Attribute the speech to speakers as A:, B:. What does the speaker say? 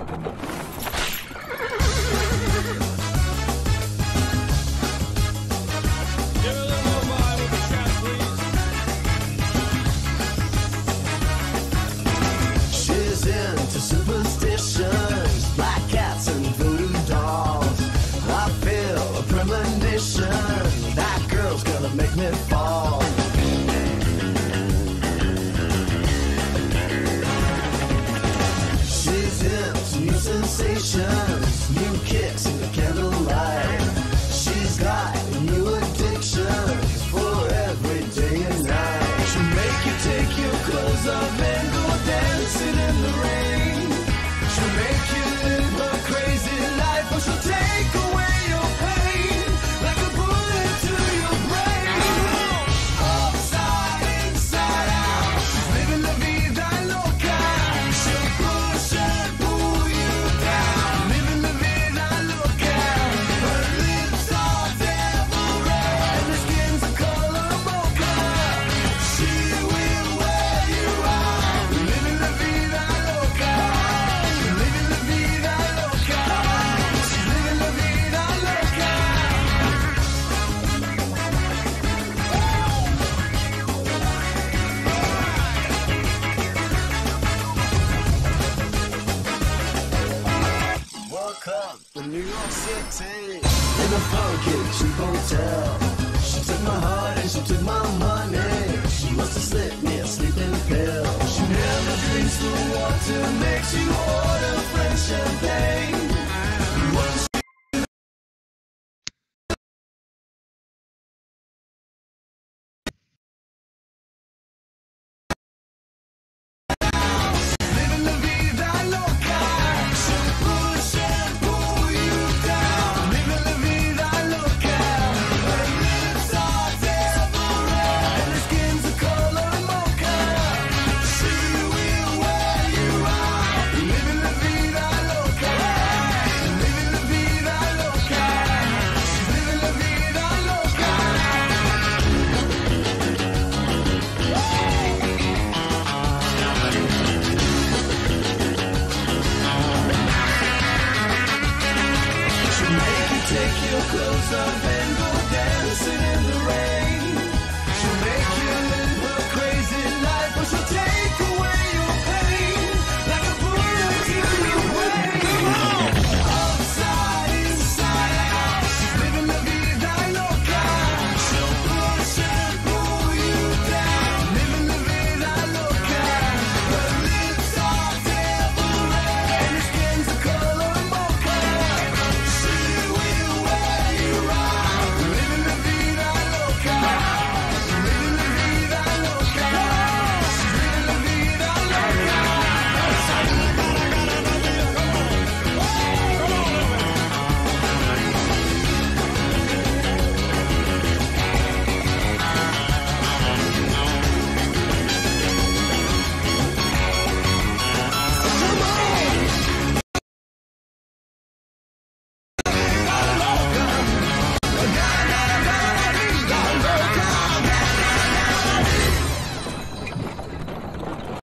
A: She's into superstitions, black cats and voodoo dolls. I feel a premonition, that girl's gonna make me fall. She's into new sensations, new kicks in the candlelight. She's got new addictions for every day and night. She'll make you take your clothes off and go dancing in the rain. She'll make you live a crazy life, or she'll take away your pain like a bullet to your brain. Upside, inside out, she's living la vida loca. She'll push and pull you down, living la vida loca. Her lips are devil red and her skin's a color mocha. She will wear you out, living la vida loca. Living la vida loca. She's living la vida loca. Woke up in New York City in a funky cheap hotel. She took my heart and she took my money. She must have slipped me a sleeping pill. She never drinks the water, makes you order French champagne. Once living la vida loca, she'll push and pull you down. Living la vida loca. Her lips are devil red and her skin's a color mocha. She will wear you out. Living la vida loca. Living la vida loca. She's living la vida loca. She'll make you take your clothes off and